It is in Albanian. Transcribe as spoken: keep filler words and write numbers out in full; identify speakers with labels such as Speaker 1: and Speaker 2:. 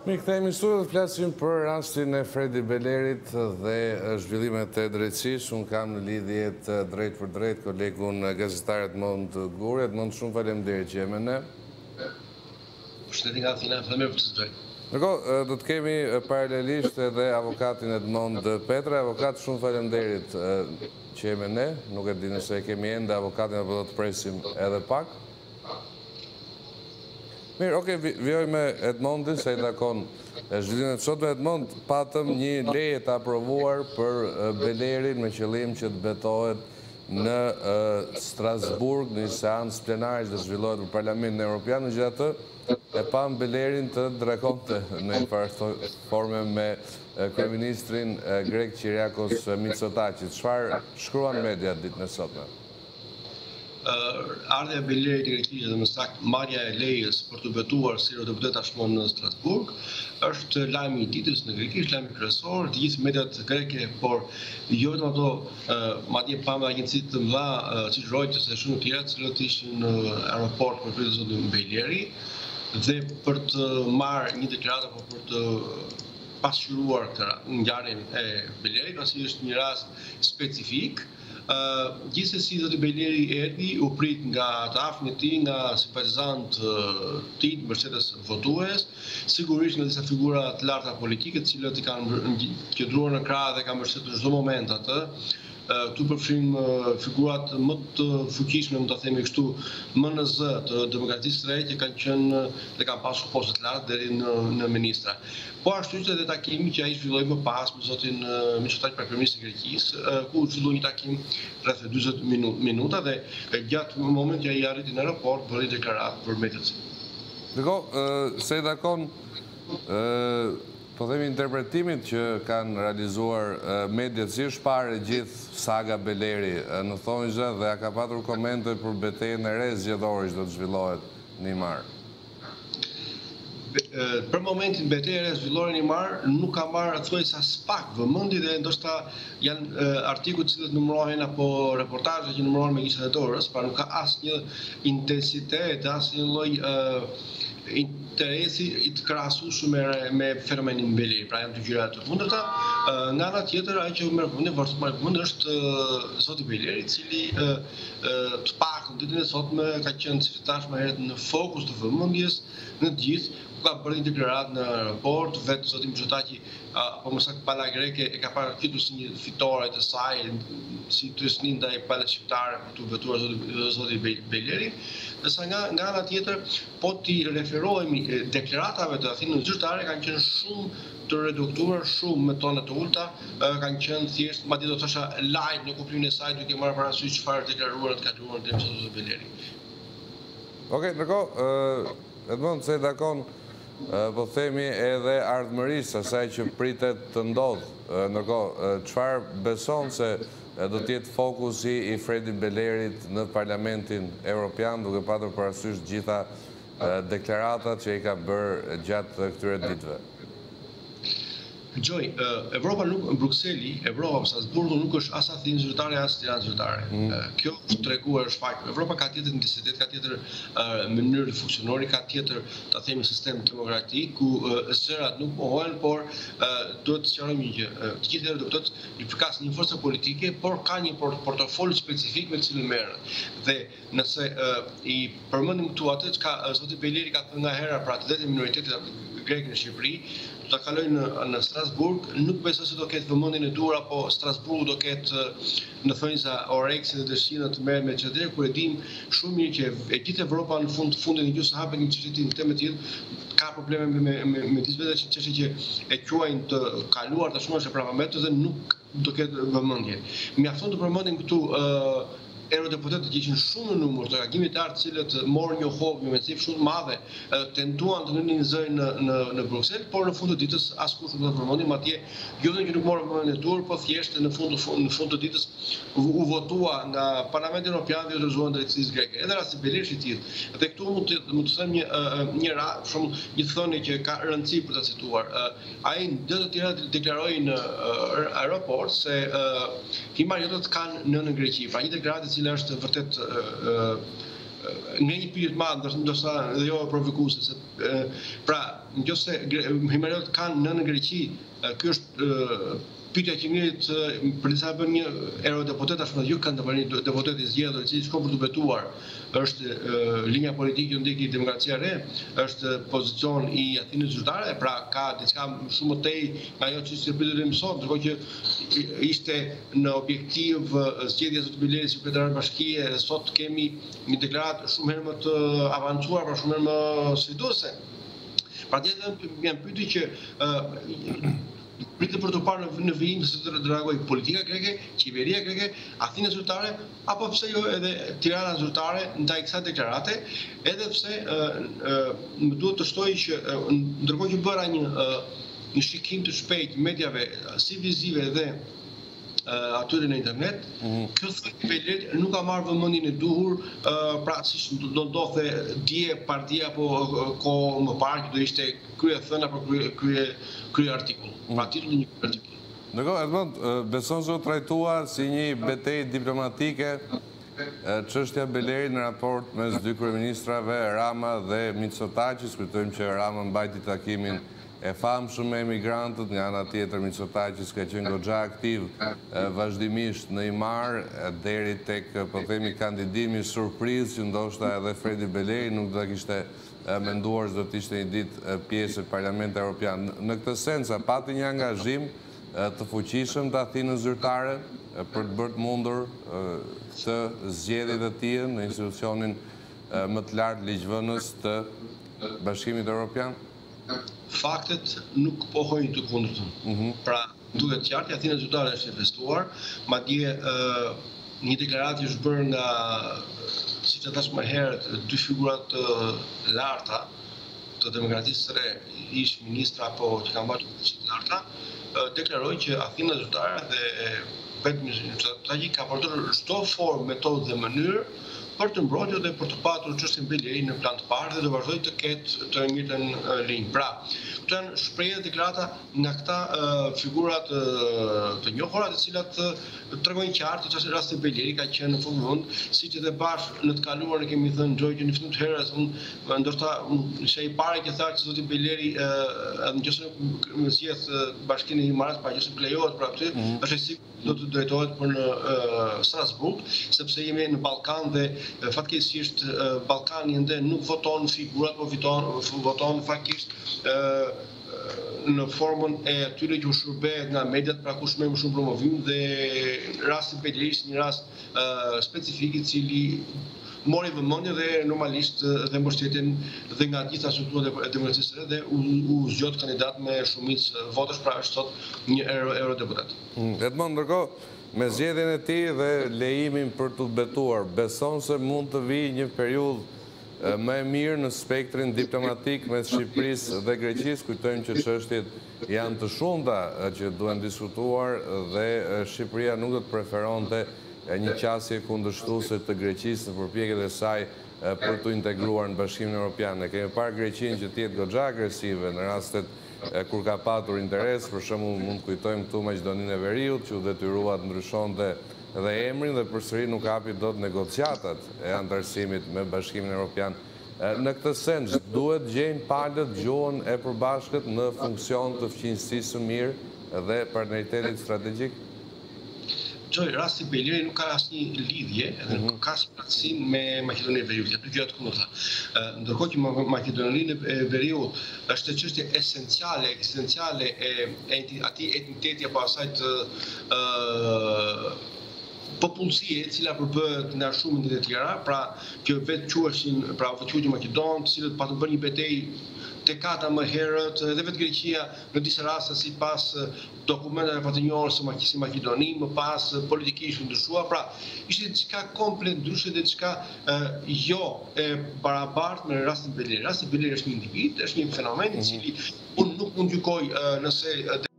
Speaker 1: Mi kthehemi në studio dhe flasim për rastin e Fredi Belerit dhe zhvillimet e drejtësisë. Unë kam në lidhje të drejt për drejt kolegun gazetar Edmond Guri. Edmond, shumë faleminderit që je me ne.
Speaker 2: Përshëndetje nga Athina, faleminderit për të drejtë.
Speaker 1: Ndërkohë, do të kemi paralelisht edhe avokatin Edmond Petra. Avokat, shumë faleminderit që je me ne. Nuk e di nëse kemi ende avokatin apo do të presim edhe pak. Mirë, oke, vjoj me Edmondin, se i takon zhvillimet sot. Edmond, patëm një leje të aprovuar për Belerin me qëllim që të betohet në Strasburg, në një seancë plenare që të zhvillohet për Parlamentin Evropian. Në gjithë atë, e pam Belerin të drakonte në një farë forme me kryeministrin grek Kyriakos Mitsotakis. Çfarë shkruan media ditën e sotme?
Speaker 2: Ardhja e Belerit të Greqisë dhe më saktë marrja e lejes për të betuar si eurodeputet tashmë në Strasburg është lajmi i ditës në Greqi, lajmi kryesor, të gjithë mediat greke, por jo vetëm ato, madje pamë agjenci të mëdha siç Reuters dhe shumë të tjera, të cilët ishin në aeroport për pritje zotin Beleri dhe për të marrë një deklaratë apo për të pasqyruar këtë ngjarjen e Belerit, pasi është një rast specifik. Uh, gjithsesi zoti Beleri erdhi, u prit nga të afërmit e tij, nga simpatizant uh, të tij, mbështetës votues, sigurisht nga disa figura të larta politike, të cilët i kanë qëndruar në krah dhe kanë mbështetur në çdo moment atë. Uh, këtu përfshim uh, figurat më të fuqishme, më ta themi kështu, M N Z të Demokracisë së Re, që kanë qenë dhe kanë pasur poste të larta deri në, në ministra. Po ashtu që edhe takimi që ai zhvilloi më pas me zotin uh, Mitsotakis, kryeministrin e Greqisë, uh, ku zhvilloi një takim rreth dyzet minuta dhe gjatë momentit që ai arriti në aeroport bëri deklaratë për mediat.
Speaker 1: Ndërkohë, se i takon po themi interpretimit që kanë realizuar mediat, si është parë gjithë saga Beleri në thonjza dhe a ka patur komente për betejën e re zgjedhore që do të zhvillohet në Imar?
Speaker 2: Për momentin betejë e re zhvillore në Imar nuk ka marrë thuajse as pak vëmendje dhe ndoshta janë artikuj të cilët numërohen apo reportazhe që numërohen me gishtat e dorës, pra nuk ka asnjë intensitet, asnjë lloj interesi i të krahasueshëm me, me fenomenin Beleri, pra janë dy gjëra të kundërta. Nga ana tjetër, ajo që merr vëmendje, vërtet merr vëmendje është zoti Beleri, i cili të paktën ditën e sotme ka qenë, si thash më herët, në fokus të vëmendjes në të gjithë. Ka bërë një deklaratë në aeroport, vetë zoti Mitsotakis, apo më saktë pala greke e ka paraqitur si një fitore të saj, si trysni ndaj palës shqiptare për të vetuar zoti, zoti Beleri. Ndërsa nga, nga ana tjetër, po ti referohemi deklaratave të Athinës zyrtare kanë qenë shumë të reduktuar, shumë me tone të ulta, kanë qenë thjesht, madje do të thosha light në kufimin e saj, duke marrë parasysh çfarë deklaruar të kaluar deri sot zoti Beleri.
Speaker 1: Okej, ndërkohë, Edmond, se i takon po themi edhe ardhmërisë asaj që pritet të ndodhë. Ndërkohë, çfarë beson se do të jetë fokusi i Fredi Belerit në Parlamentin Evropian, duke patur parasysh gjitha deklaratat që i ka bërë gjatë këtyre ditëve?
Speaker 2: Gjoj, Evropa nuk, Brukseli, Evropa, Strasburgu nuk është as Athinë zyrtare, as Tiranë zyrtare. Mm. Kjo është treguar është fakt. Evropa ka tjetër intensitet, ka tjetër uh, mënyrë funksionori, ka tjetër, ta themi, sistem demokratik, ku uh, zërat nuk mohohen, por uh, duhet të sqarojmë një gjë. Uh, të gjithë deputetët i përkas një forcë politike, por ka një port portofol specifik me të cilin merren. Dhe nëse uh, i përmendim këtu atë që uh, zoti Beleri ka thënë nga hera për atë dhe minoritetit grek në Shqipëri, do ta kaloj në, në Strasburg, nuk besoj se do ketë vëmendjen e duhur apo Strasburgu do ketë në thonjza oreksin dhe dëshirën të merret me çadër, kur e dim shumë mirë që e gjithë Evropa në fund fundin e gjysmë hapet një çështje në temë të tillë, ka probleme me me me disa vetë çështje që e quajnë të kaluar tashmë është parlamentit dhe nuk do ketë vëmendje. Mjafton të përmendim këtu uh, eurodeputetët që ishin shumë në numër të reagimit të artë, cilët morën një hovë, një mendësi shumë të madhe, tentuan të nënin zëri në në në Bruksel, por në fund të ditës askush nuk do të përmendim atje, jo vetëm që nuk morën vëmendje e dur, por thjesht në fund në fund të ditës u votua nga Parlamenti Evropian dhe u dorëzuan drejtësisë greke. Edhe rasti Beleri i tillë. Dhe këtu mund të mund të them një një rast, shumë një thënie që ka rëndësi për ta cituar. Ai ndër të tjera deklaroi në aeroport se himariotet kanë në në Greqi, pra një deklaratë cila është vërtet nga një pyetje të madhe, ndoshta edhe jo provokuse, se pra nëse Himeriot kanë në në Greqi, ky është pyetja që ngrihet për disa bën një eurodeputet tashmë ju kanë të deputet i zgjedhur i cili shkon për të betuar, është linja politike që ndjeki Demokracia e Re, është pozicion i Athinës zyrtare, pra ka diçka shumë më tej nga ajo që si pyetën mëson, ndërkohë që ishte në objektiv zgjedhja e zotit Bileri si kryetar i bashkie, sot kemi një deklaratë shumë herë më të avancuar, pra shumë herë më sfiduese. Pra tjetër janë pyetje që pritet për të parë në vijim se të reagojë politika greke, qeveria greke, Athina zyrtare, apo pse jo edhe Tirana zyrtare ndaj kësaj deklarate, edhe pse më duhet të shtoj që ndërkohë që bëra një një shikim të shpejt mediave si vizive dhe atyre në internet, kjo thënë Beleri nuk ka marrë vëmendjen e duhur, pra siç do ndodhte dje partia apo kohë më parë që do ishte krye thënë apo krye krye krye artikull. Pra titulli një artikull.
Speaker 1: Ndërkohë, Edmond, beson se u trajtua si një betejë diplomatike çështja Beleri në raport mes dy kryeministrave Rama dhe Mitsotakis, kujtojmë që Rama mbajti takimin e famshëm me emigrantët, nga ana tjetër Mitsotakis ka qenë goxha aktiv vazhdimisht në imar deri tek po themi kandidimi surprizë që ndoshta edhe Fredi Beleri nuk do ta kishte menduar se do të ishte një ditë pjesë e Parlamentit Evropian. Në këtë sens, a pati një angazhim të fuqishëm të Athinës zyrtare për të bërë të mundur të zgjedhjet e tij në institucionin më të lartë ligjvënës të Bashkimit Evropian?
Speaker 2: Faktet nuk pohojnë të kundërtën. Pra, duhet qartë, Athina zyrtare është investuar, madje një deklaratë që është bërë nga, siç e thash më herët, dy figura të larta të Demokracisë së Re, ish ministra apo që kanë mbajtur pozicionet të larta, deklaroi që Athina zyrtare dhe vetë Mitsotakis ka përdorur çdo formë, metodë dhe mënyrë për të mbrojtur dhe për të patur çështjen Beleri në plan të parë dhe do vazhdoj të ketë të njëjtën linjë. Pra, këto janë shprehje deklarata nga këta figurat të njohura, të cilat tregojnë qartë që rasti Beleri ka qenë në fund, siç edhe bashkë në të kaluar ne kemi thënë Gjoj që në fillim të herës, unë ndoshta isha i pari që tha që zoti Beleri edhe nëse nuk zgjedh Bashkinë e Himaras, pa nëse lejohet për aty, është i sigurt do të drejtohet për në Strasburg, sepse jemi në Ballkan dhe fatkeqësisht Ballkani ende nuk voton figurat, po voton voton faktikisht në formën e atyre që u shërbehet nga mediat, pra kush më shumë promovim, dhe rasti Beleri është një rast specifik i cili mori vëmendje dhe normalisht dhe mbështetjen dhe nga gjitha strukturat e Demokracisë së Re dhe u zgjot kandidat me shumicë votash, pra është sot një eurodeputat.
Speaker 1: Edmond, ndërkohë, me zgjedhjen e tij dhe lejimin për të betuar, beson se mund të vijë një periudhë më e mirë në spektrin diplomatik mes Shqipërisë dhe Greqisë? Kujtojmë që çështjet janë të shumta që duhen diskutuar dhe Shqipëria nuk do të preferonte një qasje kundërshtuese të Greqisë në përpjekjet e saj për të integruar në Bashkimin Evropian. Ne kemi parë Greqinë që të jetë goxha agresive në rastet kur ka patur interes, për shembull mund të kujtojmë këtu Maqedoninë e Veriut, që u detyrua të ndryshonte dhe emrin dhe përsëri nuk hapi dot negociatat e antarësimit me Bashkimin Evropian. Në këtë sens, duhet gjejnë palët gjuhën e përbashkët në funksion të fqinjësisë së mirë dhe partneritetit strategjik?
Speaker 2: Gjoj, rasti Beleri nuk ka asnjë lidhje, edhe nuk ka asnjë krahasim me Maqedoninë e Veriut, janë dy gjëra të kundërta. Ndërkohë që Maqedoninë e Veriut është çështje esenciale, esenciale e atij entiteti apo asaj të popullsie e cila përbëhet nga shumë entitete të tjera, pra që vetë quheshin, pra u quajtur Maqedonë, të cilët pa të bërë një betejë dekada më herët, edhe vetë Greqia në disa raste sipas dokumentave fatinjore si Maqedoni, më pas politikisht ndryshuar, pra ishte diçka komplet ndryshe dhe diçka jo e barabartë me rastin Beleri. Rasti Beleri është një individ, është një fenomen i cili unë nuk mund gjykoj nëse